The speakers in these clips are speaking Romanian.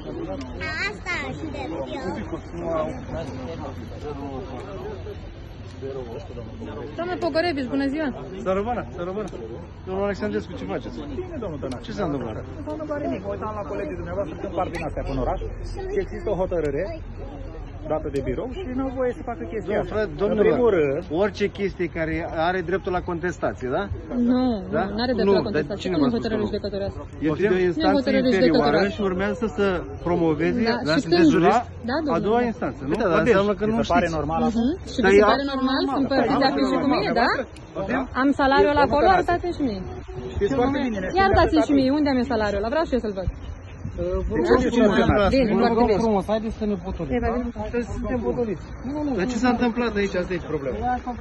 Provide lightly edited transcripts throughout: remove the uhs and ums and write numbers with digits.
Asta și de Doamne Pogărevici, bună ziua! Să rămână, să rămână. Domnul Alexandrescu, ce faceți? Bine, domnul Tănaș. Ce s-a întâmplat? Nu s-a întâmplat nimic. Mă uitam la colegii dumneavoastră când parc din astea până oraș și există o hotărâre dată de birou și nu au voie să facă chestia asta. Domnule, în primul rând, orice chestie care are dreptul la contestație, da? Nu, Da? nu are dreptul la Nu, contestație. cine Nu v-a e spus hotărâre că nu? judecătorească. Este de o instanță hotărâre inferioară judecătorească. și urmează să promoveze, Da, dar și sunteți când? jurist, Da, domnule. a doua instanță, nu? Uite, Dar înseamnă că mi nu se pare știți. normal asta. Și Dar vi se ea- pare normal să împărțiți afișe cu mine, da? Am salariul acolo, arătați-mi și mie. Știți foarte bine. Ia arătați-mi și mie, unde am eu salariul ăla? Vreau și eu să-l văd. Bine, foarte bine. Frumos, haideți să ne potolim. Eva, vino. Suntem potoliți. Dar ce s-a întâmplat aici? Asta e problema.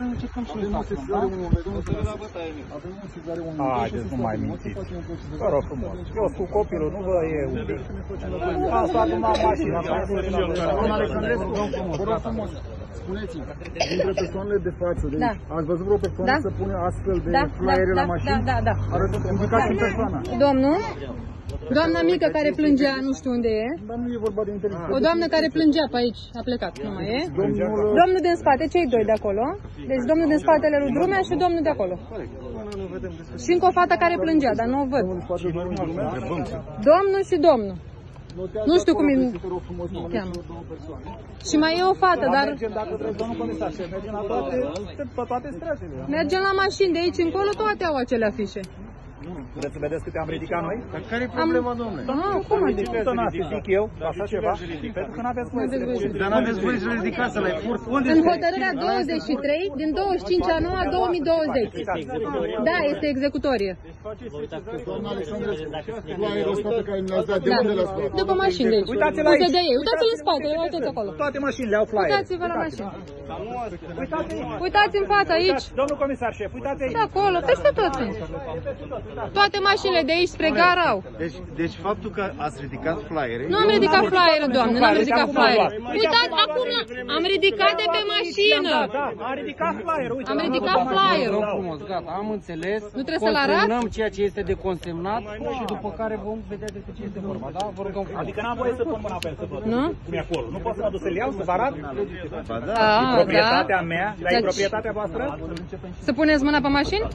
Haideți, nu mai mințiți. Vă rog frumos. Eu cu copilul, nu vă e un pic. Am stat numai mașina. Domnul Alexandrescu, vă rog frumos. Spuneți-mi, dintre persoanele de față, deci Da. ați văzut vreo persoană Da. să pune astfel de Da, flyere da, la mașină? da. Arătați, indicați persoana. Domnul, doamna mică care plângea, nu știu unde e. Dar nu e vorba de inteligent. O doamnă care plângea pe aici, a plecat, nu mai e. Domnul, Domnul din spate, cei doi de acolo. Deci domnul din spatele lui Drumea și domnul de acolo. Și încă o fată care plângea, dar nu o văd. Domnul și domnul. Nu știu cum îi cheamă. Și mai e o fată, dar Mergem, dacă vreți, domnul comisar, și mergem la toate străzile. mergem la mașini de aici încolo, toate au acele afișe. Vreți să vedeți câte am ridicat noi? Dar care e problema, domnule? Ah, cum adică? Tănaș, zic eu, așa ceva, pentru că n-aveți voie să le puneți. Dar n-aveți voie să ridicați, să l-ai furt. Unde În este? hotărârea 23 din 25 a 9 2020. Da, este executorie. doamna Alexandrescu, flyerul ăsta pe care mi l-ați dat, de Da. unde l-ați luat? După mașini de aici. Uitați-l Puse aici. de ei. Uitați-l în spate, erau toți acolo. Toate mașinile au flyer. Uitați-vă la mașini. Uitați-i. Uitați în față aici. Domnul comisar șef, uitați aici. De acolo, peste tot sunt. Toate mașinile de aici spre gara au. Deci faptul că ați ridicat flyere... Nu am ridicat flyerul, doamne, nu am ridicat flyerul. Uitați, acum am ridicat de pe mașină. Da, am ridicat flyer-ul. Uite, Am ridicat flyer-ul. Frumos, gata, am înțeles. Nu trebuie să-l arăt? Consemnăm ceea ce este de consemnat și după care vom vedea despre ce este vorba, da? Vă rugăm frumos. Adică n-am voie să pun mâna pe el să văd Nu? cum e acolo. Nu pot să mă duc să-l iau, să vă arăt? Ba da. Da, Proprietatea mea, dar e Deci- proprietatea voastră? Să puneți mâna pe mașini?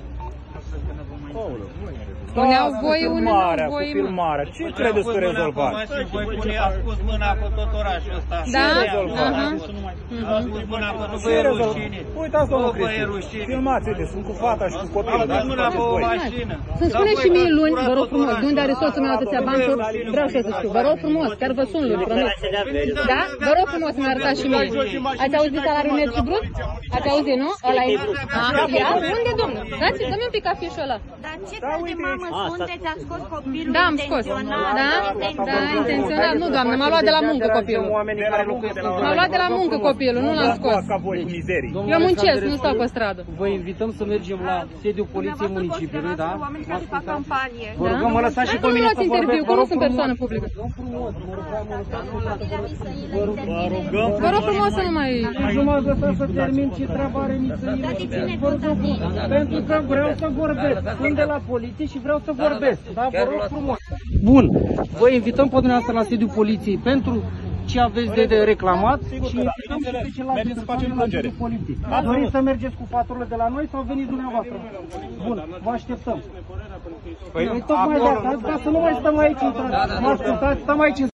Unii au voie, unii nu Filmarea, au cu voie, mă. filmarea. Ce credeți că rezolvați? Voi pune, a pus mâna pe tot orașul ăsta. Da? rezolvat? Aha. A pus mâna pe tot Ce rezolvați? rușine. Uitați, domnul Bă, bă, e Cristi. rușine. Filmați, uite, sunt cu fata și cu A copilul. pus mâna pe o mașină. Să-mi spuneți și mie luni, vă rog frumos, de unde are soțul meu atâția bani, vreau și eu să știu. Vă rog frumos, chiar vă sun luni, promit. Da? Vă rog frumos să-mi arătați și mie. Ați auzit salariul net și brut? Ați auzit, nu? Ăla e. Ia, unde, domnul? Dați, dă-mi un pic afișul ăla. Dar ce fel de mamă sunteți? Ați scos copilul Da, am scos. Da? Da, intenționat. Nu, doamnă, m-a luat de la muncă copilul. M-a luat de la muncă copilul, nu l-am scos. Ca voi cu mizerii. Eu muncesc, nu stau pe stradă. Vă invităm să mergem la sediul Poliției Municipiului, da? oameni care fac campanie. Vă rugăm, mă lăsați și Dar pe nu mine luați să interviu, vorbesc. că nu sunt persoană publică. Vă rog frumos să nu mai... Nu m-ați lăsat să termin ce treabă are Mițăile. Vă rugăm frumos, pentru că vreau să vorbesc. Sunt de la poliție și vreau să vorbesc. Da, vă rog frumos. Bun, vă invităm pe dumneavoastră la sediul poliției pentru ce aveți de reclamat și invităm și pe celălalt persoane la sediul poliției. Doriți să mergeți cu faturile de la noi sau veniți dumneavoastră? Bun, vă așteptăm. Păi tocmai de asta, ca să nu mai stăm aici, mă ascultați, stăm aici.